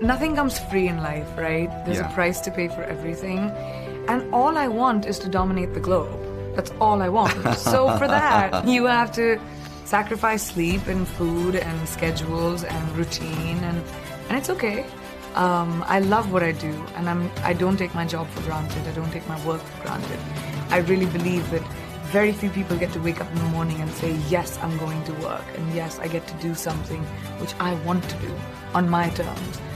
nothing comes free in life, right? There's a price to pay for everything. And all I want is to dominate the globe. That's all I want. So for that, you have to sacrifice sleep and food and schedules and routine, and it's okay. I love what I do, and I don't take my job for granted. I don't take my work for granted. I really believe that very few people get to wake up in the morning and say, yes, I'm going to work, and yes, I get to do something which I want to do on my terms.